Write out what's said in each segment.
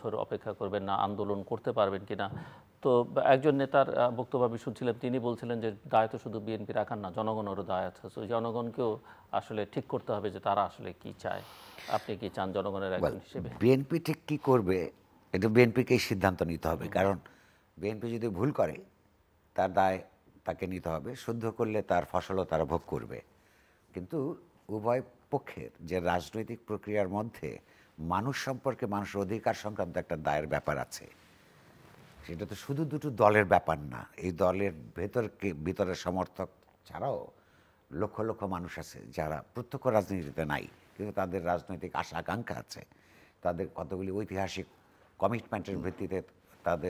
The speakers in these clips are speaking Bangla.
বছর অপেক্ষা করবেন না, আন্দোলন করতে পারবেন কিনা। তো একজন নেতার বক্তব্য আমি শুনছিলাম, তিনি বলছিলেন যে দায় তো শুধু বিএনপি রাখার না, জনগণেরও দায় আছে। তো জনগণকেও আসলে ঠিক করতে হবে যে তারা আসলে কি চায়। আপনি কি চান জনগণের একজন হিসেবে? বিএনপি ঠিক কী করবে এটা বিএনপিকেই সিদ্ধান্ত নিতে হবে, কারণ বিএনপি যদি ভুল করে তার দায় তাকে নিতে হবে, শুদ্ধ করলে তার ফসলও তারা ভোগ করবে। কিন্তু উভয় পক্ষের যে রাজনৈতিক প্রক্রিয়ার মধ্যে মানুষ সম্পর্কে, মানুষের অধিকার সংক্রান্ত একটা দায়ের ব্যাপার আছে। সেটা তো শুধু দুটো দলের ব্যাপার না, এই দলের ভিতরের সমর্থক ছাড়াও লক্ষ লক্ষ মানুষ আছে যারা প্রত্যক্ষ রাজনীতিতে নাই, কিন্তু তাদের রাজনৈতিক আশা আকাঙ্ক্ষা আছে, তাদের কতগুলি ঐতিহাসিক কমিটমেন্টের ভিত্তিতে তাদের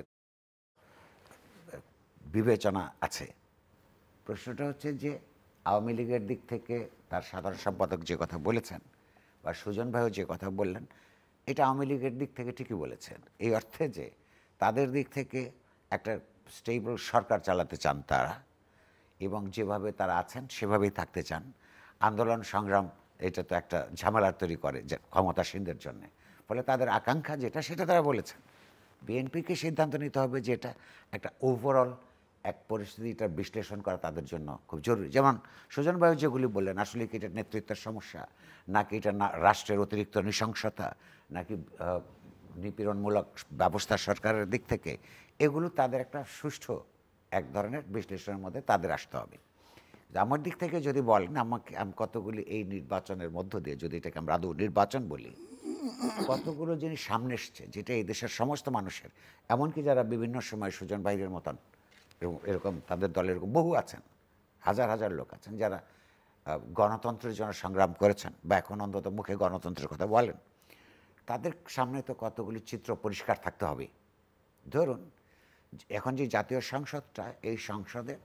বিবেচনা আছে। প্রশ্নটা হচ্ছে যে আওয়ামী লীগের দিক থেকে তার সাধারণ সম্পাদক যে কথা বলেছেন বা সুজন ভাইও যে কথা বললেন, এটা আওয়ামী লীগের দিক থেকে ঠিকই বলেছেন, এই অর্থে যে তাদের দিক থেকে একটা স্টেবল সরকার চালাতে চান তারা, এবং যেভাবে তারা আছেন সেভাবেই থাকতে চান। আন্দোলন সংগ্রাম এটা তো একটা ঝামেলা তৈরি করে যে ক্ষমতাসীনদের জন্য, ফলে তাদের আকাঙ্ক্ষা যেটা সেটা তারা বলেছেন। বিএনপিকে সিদ্ধান্ত নিতে হবে যে এটা একটা ওভারঅল এক পরিস্থিতিটার বিশ্লেষণ করা তাদের জন্য খুব জরুরি। যেমন সুজন ভাই যেগুলি বললেন, আসলে কি এটা নেতৃত্বের সমস্যা, নাকি এটা রাষ্ট্রের অতিরিক্ত নৃশংসতা, নাকি নিপীড়নমূলক ব্যবস্থা সরকারের দিক থেকে, এগুলো তাদের একটা সুষ্ঠু এক ধরনের বিশ্লেষণের মধ্যে তাদের আসতে হবে। আমার দিক থেকে যদি বলেন, আমি কতগুলি এই নির্বাচনের মধ্য দিয়ে, যদি এটাকে আমরা আদৌ নির্বাচন বলি, কতগুলো জিনিস সামনে এসছে যেটা এই দেশের সমস্ত মানুষের, এমনকি যারা বিভিন্ন সময় সুজন ভাইয়ের মতন এরকম তাদের দলের এরকম বহু আছেন, হাজার হাজার লোক আছেন যারা গণতন্ত্রের জন্য সংগ্রাম করেছেন বা এখন অন্তত মুখে গণতন্ত্রের কথা বলেন, তাদের সামনে তো কতগুলি চিত্র পরিষ্কার থাকতে হবে। ধরুন এখন যে জাতীয় সংসদটা, এই সংসদে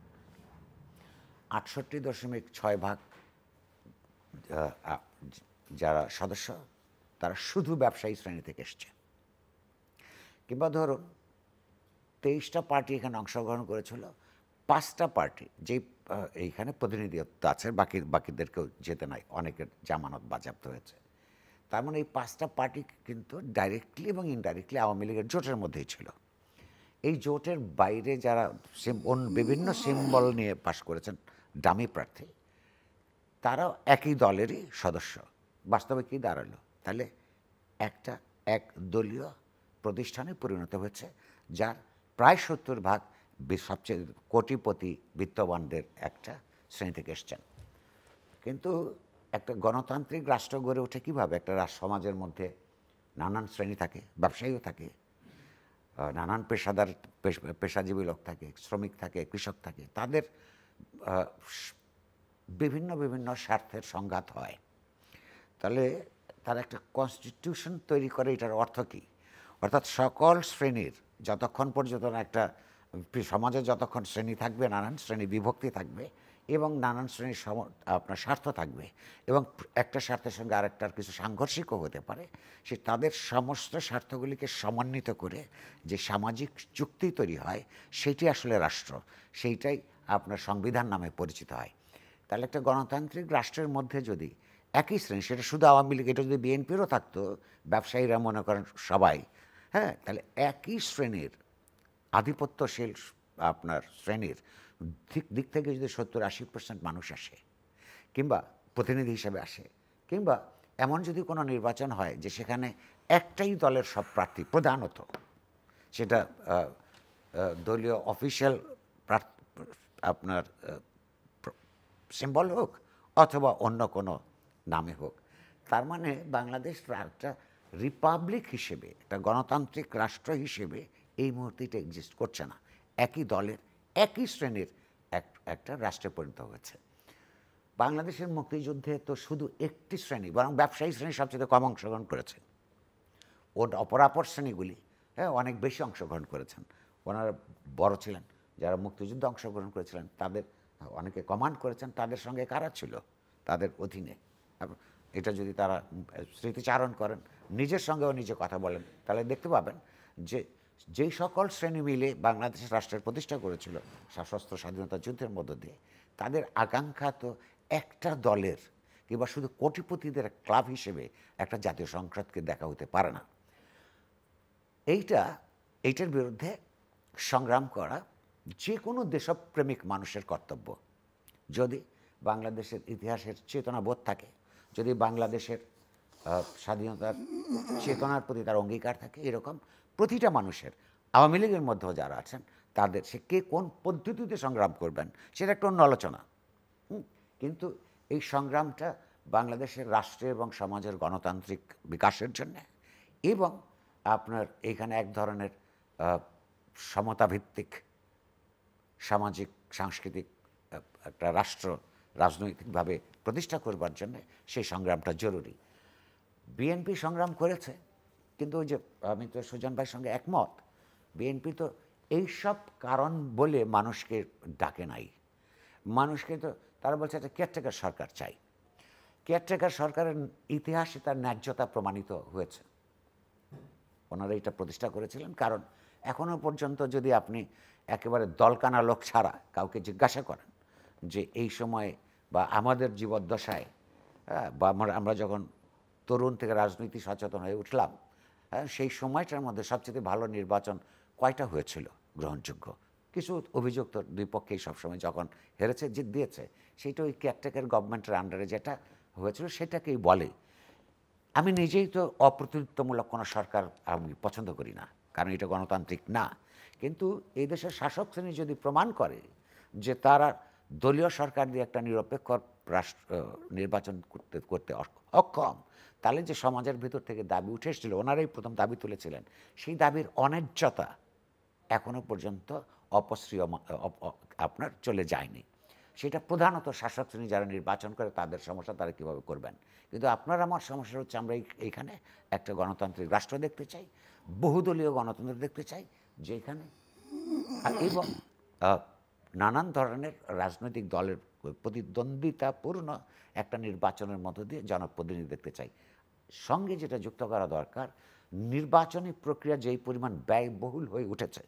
৬৮.৬% যারা সদস্য তারা শুধু ব্যবসায়ী শ্রেণী থেকে এসছে। কিংবা ধরুন ২৩টা পার্টি এখানে অংশগ্রহণ করেছিল, 5টা পার্টি যেই এইখানে প্রতিনিধিত্ব আছে, বাকিদেরকেও যেতে নাই, অনেকের জামানত বাজেয়াপ্ত হয়েছে। তার মানে এই 5টা পার্টি কিন্তু ডাইরেক্টলি এবং ইনডাইরেক্টলি আওয়ামী লীগের জোটের মধ্যেই ছিল। এই জোটের বাইরে যারা বিভিন্ন সিম্বল নিয়ে পাশ করেছেন ডামি প্রার্থী, তারাও একই দলেরই সদস্য। বাস্তবে কি দাঁড়ালো, তাহলে একটা এক দলীয় প্রতিষ্ঠানে পরিণত হয়েছে, যার প্রায় 70% সবচেয়ে কোটিপতি বিত্তবানদের একটা শ্রেণী থেকে এসছেন। কিন্তু একটা গণতান্ত্রিক রাষ্ট্র গড়ে ওঠে কীভাবে? একটা সমাজের মধ্যে নানান শ্রেণী থাকে, ব্যবসায়ীও থাকে, নানান পেশাজীবী লোক থাকে, শ্রমিক থাকে, কৃষক থাকে, তাদের বিভিন্ন বিভিন্ন স্বার্থের সংঘাত হয়। তাহলে তারা একটা কনস্টিটিউশন তৈরি করে, এটার অর্থ কী? অর্থাৎ সকল শ্রেণীর, যতক্ষণ পর্যন্ত একটা সমাজে যতক্ষণ শ্রেণী থাকবে, নানান শ্রেণী বিভক্তি থাকবে এবং নানান শ্রেণীর আপনার স্বার্থ থাকবে, এবং একটা স্বার্থের সঙ্গে আরেকটার কিছু সাংঘর্ষিকও হতে পারে, সে তাদের সমস্ত স্বার্থগুলিকে সমন্বিত করে যে সামাজিক চুক্তি তৈরি হয়, সেটি আসলে রাষ্ট্র, সেইটাই আপনার সংবিধান নামে পরিচিত হয়। তাহলে একটা গণতান্ত্রিক রাষ্ট্রের মধ্যে যদি একই শ্রেণী, সেটা শুধু আওয়ামী লীগ, এটা যদি বিএনপিরও থাকতো, ব্যবসায়ীরা মনে করেন সবাই, হ্যাঁ, তাহলে একই শ্রেণীর আধিপত্যশীল আপনার শ্রেণীর দিক থেকে যদি 70-80% মানুষ আসে, কিংবা প্রতিনিধি হিসেবে আসে, কিংবা এমন যদি কোনো নির্বাচন হয় যে সেখানে একটাই দলের সব প্রার্থী, প্রধানত সেটা দলীয় অফিসিয়াল আপনার সিম্বল হোক অথবা অন্য কোনো নামে হোক, তার মানে বাংলাদেশ একটা রিপাবলিক হিসেবে, একটা গণতান্ত্রিক রাষ্ট্র হিসেবে এই মুহূর্তে এটা এক্সিস্ট করছে না। একই দলের একই শ্রেণীর একটা রাষ্ট্রে পরিণত হয়েছে। বাংলাদেশের মুক্তিযুদ্ধে তো শুধু একটি শ্রেণী, বরং ব্যবসায়ী শ্রেণী সবচেয়ে কম অংশগ্রহণ করেছে। অপরাপর শ্রেণীগুলি হ্যাঁ অনেক বেশি অংশগ্রহণ করেছেন। ওনারা বড় ছিলেন, যারা মুক্তিযুদ্ধে অংশগ্রহণ করেছিলেন তাদের অনেকে কমান্ড করেছেন, তাদের সঙ্গে কারা ছিল তাদের অধীনে, এটা যদি তারা স্মৃতিচারণ করেন, নিজের সঙ্গেও নিজে কথা বলেন, তাহলে দেখতে পাবেন যে যেই সকল শ্রেণী মিলে বাংলাদেশ রাষ্ট্রের প্রতিষ্ঠা করেছিল সশস্ত্র স্বাধীনতা যুদ্ধের মধ্য দিয়ে, তাদের আকাঙ্ক্ষা তো একটা দলের কিংবা শুধু কোটিপতিদের ক্লাব হিসেবে একটা জাতীয় সংসদকে দেখা হতে পারে না। এইটার বিরুদ্ধে সংগ্রাম করা যে কোনো দেশপ্রেমিক মানুষের কর্তব্য। যদি বাংলাদেশের ইতিহাসের চেতনাবোধ থাকে, যদি বাংলাদেশের স্বাধীনতার চেতনার প্রতি তার অঙ্গীকার থাকে, এরকম প্রতিটা মানুষের, আওয়ামী লীগের মধ্যেও যারা আছেন তাদের, সে কে কোন পদ্ধতিতে সংগ্রাম করবেন সেটা একটা অন্য আলোচনা। কিন্তু এই সংগ্রামটা বাংলাদেশের রাষ্ট্র এবং সমাজের গণতান্ত্রিক বিকাশের জন্য, এবং আপনার এখানে এক ধরনের সমতাভিত্তিক সামাজিক সাংস্কৃতিক একটা রাষ্ট্র রাজনৈতিকভাবে প্রতিষ্ঠা করবার জন্য সেই সংগ্রামটা জরুরি। বিএনপি সংগ্রাম করেছে, কিন্তু ওই যে আমি তো সুজন ভাইয়ের সঙ্গে একমত, বিএনপি তো এইসব কারণ বলে মানুষকে ডাকে নাই। মানুষকে তো তারা বলছে একটা কেয়ারটেকার সরকার চাই। কেয়ারটেকার সরকারের ইতিহাসে তার ন্যায্যতা প্রমাণিত হয়েছে। ওনারা এটা প্রতিষ্ঠা করেছিলেন কারণ এখনও পর্যন্ত যদি আপনি একেবারে দলকানা লোক ছাড়া কাউকে জিজ্ঞাসা করেন যে এই সময়ে বা আমাদের জীবদ্দশায় বা আমরা যখন তরুণ থেকে রাজনীতি সচেতন হয়ে উঠলাম, সেই সময়টার মধ্যে সবচেয়ে ভালো নির্বাচন কয়টা হয়েছিল গ্রহণযোগ্য? কিছু অভিযোগ তো দুই পক্ষেই সবসময় যখন হেরেছে জিত দিয়েছে, সেইটা ওই কেয়ারটেকার গভর্নমেন্টের আন্ডারে যেটা হয়েছিল সেটাকেই বলে। আমি নিজেই তো অপ্রতিনিধিত্বমূলক কোনো সরকার আমি পছন্দ করি না, কারণ এটা গণতান্ত্রিক না। কিন্তু এই দেশের শাসক শ্রেণী যদি প্রমাণ করে যে তারা দলীয় সরকার দিয়ে একটা নিরপেক্ষ রাষ্ট্র নির্বাচন করতে অক্ষম, তাহলে যে সমাজের ভিতর থেকে দাবি উঠে এসেছিল, ওনারাই প্রথম দাবি তুলেছিলেন, সেই দাবির অন্যায্যতা এখনো পর্যন্ত অপশ্রিয় আপনার চলে যায়নি। সেটা প্রধানত শাসক শ্রেণী যারা নির্বাচন করে তাদের সমস্যা, তারা কীভাবে করবেন। কিন্তু আপনার আমার সমস্যা হচ্ছে আমরা এইখানে একটা গণতান্ত্রিক রাষ্ট্র দেখতে চাই, বহুদলীয় গণতন্ত্র দেখতে চাই, যেখানে এবং নানান ধরনের রাজনৈতিক দলের প্রতিদ্বন্দ্বিতাপূর্ণ একটা নির্বাচনের মধ্য দিয়ে জনপ্রতিনিধি দেখতে চাই। সঙ্গে যেটা যুক্ত করা দরকার, নির্বাচনী প্রক্রিয়া যেই পরিমাণ ব্যয়বহুল হয়ে উঠেছে,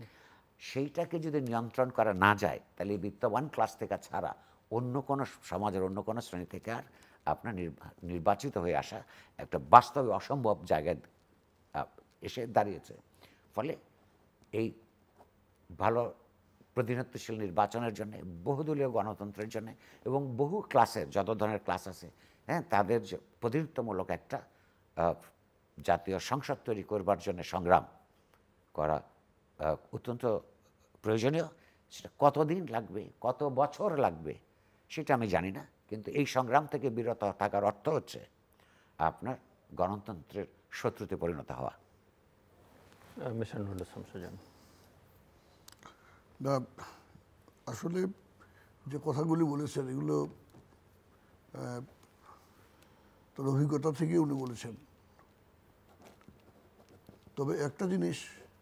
সেইটাকে যদি নিয়ন্ত্রণ করা না যায়, তাহলে বিত্তবান ক্লাস থেকে ছাড়া অন্য কোনো সমাজের অন্য কোনো শ্রেণী থেকে আর আপনার নির্বাচিত হয়ে আসা একটা বাস্তবে অসম্ভব জায়গায় এসে দাঁড়িয়েছে। ফলে এই ভালো প্রতিনিধিত্বশীল নির্বাচনের জন্য, বহুদলীয় গণতন্ত্রের জন্য এবং বহু ক্লাসের যত ধরনের ক্লাস আছে, তাদের প্রতিনিধিত্বমূলক একটা জাতীয় সংসদ তৈরি করবার জন্য সংগ্রাম করা অত্যন্ত প্রয়োজনীয়। সেটা কতদিন লাগবে, কত বছর লাগবে সেটা আমি জানি না, কিন্তু এই সংগ্রাম থেকে বিরত থাকার অর্থ হচ্ছে আপনার গণতন্ত্রের শত্রুতে পরিণত হওয়া। মিস্টার নুরুল ইসলাম সুজন, না আসলে যে কথাগুলি বলেছেন এগুলো তার অভিজ্ঞতা থেকে উনি বলেছেন। তবে একটা জিনিস,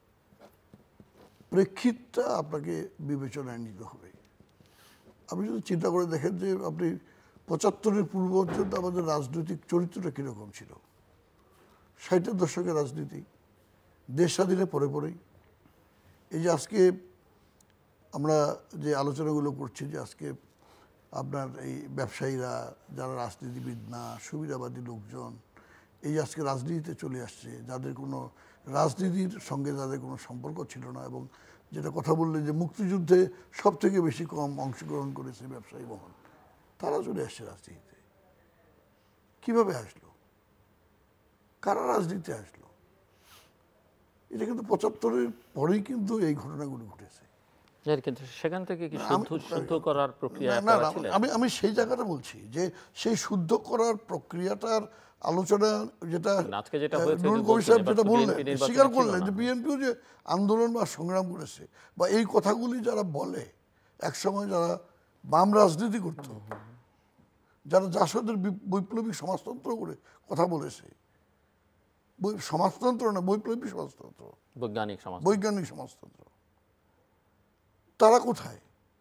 প্রেক্ষিতটা আপনাকে বিবেচনায় নিতে হবে। আপনি যদি চিন্তা করে দেখেন যে আপনি ৭৫-এর পূর্ব পর্যন্ত আমাদের রাজনৈতিক চরিত্রটা কীরকম ছিল, ৬০-এর দশকের রাজনীতি, দেশ স্বাধীনের পরে পরেই, এই যে আজকে আমরা যে আলোচনাগুলো করছি, যে আজকে আপনার এই ব্যবসায়ীরা যারা রাজনীতিবিদ না, সুবিধাবাদী লোকজন, এই যে আজকে রাজনীতিতে চলে আসছে, যাদের কোনো রাজনীতির সঙ্গে যাদের কোনো সম্পর্ক ছিল না, এবং যেটা কথা বললেন যে মুক্তিযুদ্ধে সব থেকে বেশি কম অংশগ্রহণ করেছে ব্যবসায়ী মহল, তারা চলে আসছে রাজনীতিতে। কীভাবে আসলো, কারা রাজনীতিতে আসলো? এটা কিন্তু ৭৫-এর পরেই কিন্তু এই ঘটনাগুলো ঘটেছে। কিন্তু সেখান থেকে কি শুদ্ধ করার প্রক্রিয়া ছিল? আমি সেই জায়গাটা বলছি যে সেই শুদ্ধ করার প্রক্রিয়াটার আলোচনা, যেটা নুরুল কবির সাহেব যেটা বললেন, স্বীকার করলেন যে বিএনপিও যে আন্দোলন বা সংগ্রাম করেছে, বা এই কথাগুলি যারা বলে, একসময় যারা বাম রাজনীতি করত, যারা জাসদের বৈপ্লবিক সমাজতন্ত্র করে কথা বলেছে, সমাজতন্ত্র না, বৈপ্লবিক সমাজতন্ত্র, বৈজ্ঞানিক সমাজতন্ত্র, তারা কোথায়?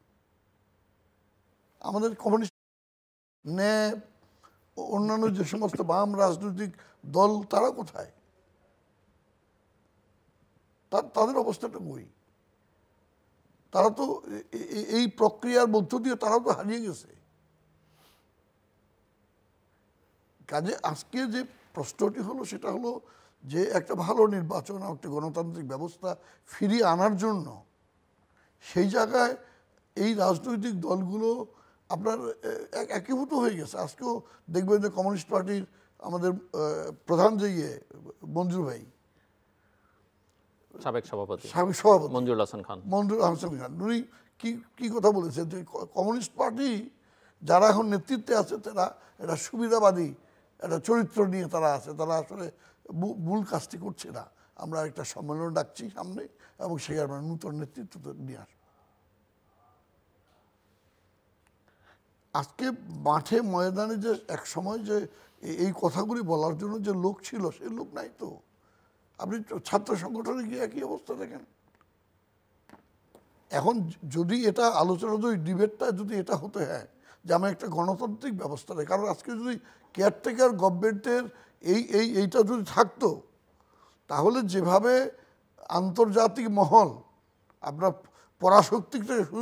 আমাদের কমিউনিস্ট ন্যায় অন্যান্য যে সমস্ত বাম রাজনৈতিক দল, তারা কোথায়? তাদের অবস্থাটা বই। তারা তো এই প্রক্রিয়ার মধ্য দিয়ে তারা তো হারিয়ে গেছে। কাজে আজকে যে প্রশ্নটি হলো সেটা হলো যে একটা ভালো নির্বাচন, একটা গণতান্ত্রিক ব্যবস্থা ফিরিয়ে আনার জন্য সেই জায়গায় এই রাজনৈতিক দলগুলো আপনার একীভূত হয়ে গেছে। আজকেও দেখবেন যে কমিউনিস্ট পার্টির আমাদের প্রধান যে মঞ্জুর ভাই, সাবেক সভাপতি মঞ্জুরুল হাসান খান, উনি কি কথা বলেছেন যে কমিউনিস্ট পার্টি যারা এখন নেতৃত্বে আছে তারা একটা সুবিধাবাদী একটা চরিত্র নিয়ে তারা আছে, তারা আসলে মূল কাজটি করছে না। আমরা একটা সম্মেলন ডাকছি সামনে এবং সেখানে আমরা নূতন নেতৃত্ব নিয়ে আসবো। আজকে মাঠে ময়দানে যে এক সময় যে এই কথাগুলি বলার জন্য যে লোক ছিল সেই লোক নাই তো। আপনি ছাত্র সংগঠনে গিয়ে একই অবস্থা দেখেন। এখন যদি এটা আলোচনা, যদি ডিবেটটা যদি এটা হতে হয় যে আমরা একটা গণতান্ত্রিক ব্যবস্থা নেই, কারণ আজকে যদি কেয়ারটেকার গভর্নমেন্টের এইটা যদি থাকতো তাহলে যেভাবে আন্তর্জাতিক মহল আপনার পরাশক্তি থেকে